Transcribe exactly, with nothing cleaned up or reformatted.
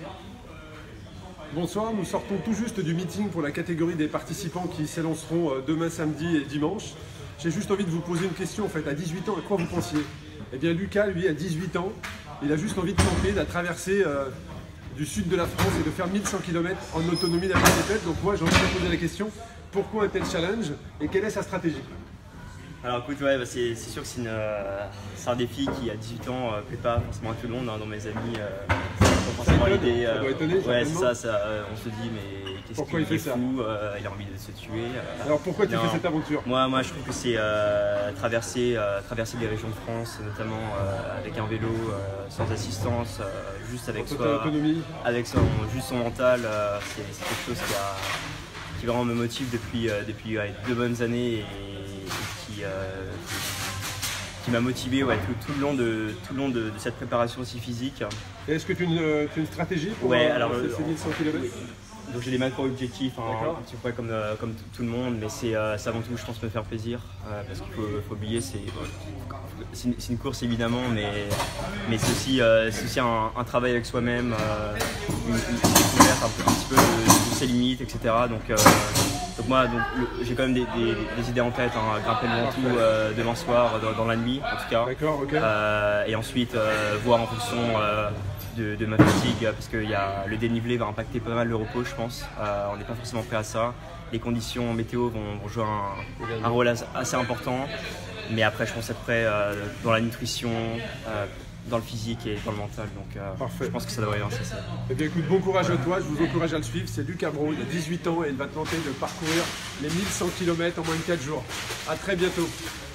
Bonsoir, nous sortons tout juste du meeting pour la catégorie des participants qui s'élanceront demain samedi et dimanche. J'ai juste envie de vous poser une question en fait. À dix-huit ans, à quoi vous pensiez? Eh bien Lucas, lui, à dix-huit ans, il a juste envie de tenter, de traverser euh, du sud de la France et de faire mille cent kilomètres en autonomie avec ses têtes. Donc moi, j'ai envie de poser la question, pourquoi un tel challenge et quelle est sa stratégie? Alors écoute, ouais, bah c'est sûr que c'est euh, un défi qui à dix-huit ans ne euh, plaît pas forcément à tout le monde, hein, dans mes amis. Euh, pas forcément l'idée. Ça doit étonner. Ouais, c'est ça, ça euh, on se dit mais qu'est-ce pourquoi qu'il il fait est ça fou, euh, il a envie de se tuer. Euh, Alors pourquoi tu non, fais cette aventure? Moi, moi je trouve que c'est euh, traverser, euh, traverser des régions de France, notamment euh, avec un vélo, euh, sans assistance, euh, juste avec soi, autonomie. avec son, juste son mental, euh, c'est quelque chose qui, a, qui vraiment me motive depuis, euh, depuis ouais, deux bonnes années et, et qui, euh, qui m'a motivé ouais, tout, tout le long, de, tout le long de, de cette préparation aussi physique. Est-ce que tu as une, tu as une stratégie pour ouais, euh, alors, ces mille cent kilomètres? Donc j'ai des macro-objectifs, hein, un petit peu comme, euh, comme tout le monde, mais c'est euh, avant tout, je pense, me faire plaisir. Euh, parce qu'il faut, faut oublier, c'est une, une course évidemment, mais, mais c'est aussi, euh, aussi un, un travail avec soi-même, euh, une, une découverte un, peu, un petit peu de, de ses limites, et cetera. Donc, euh, donc moi, j'ai quand même des, des, des idées en tête, hein, grimper le Ventoux euh, demain soir, dans, dans la nuit en tout cas. D'accord, ok. Euh, et ensuite, euh, voir en fonction euh, de, de ma fatigue, parce que y a, le dénivelé va impacter pas mal le repos, je pense. Euh, on n'est pas forcément prêt à ça. Les conditions météo vont, vont jouer un, un rôle assez important. Mais après, je pense être prêt euh, dans la nutrition, euh, dans le physique et dans le mental. Donc euh, je pense que ça devrait avancer ça. Eh bien écoute, bon courage à toi, je vous encourage à le suivre. C'est Lucas Brault, il a dix-huit ans et il va tenter de parcourir les mille cent kilomètres en moins de quatre jours. A très bientôt.